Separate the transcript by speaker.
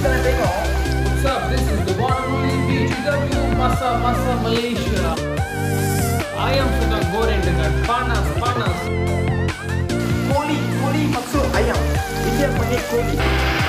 Speaker 1: tengah tengok.
Speaker 2: What's up? This is the one and only BGW Masa Masa Malaysia. Ayam sedang goreng dengan panas-panas.
Speaker 1: Koli maksud ayam. Ini yang panggil koli.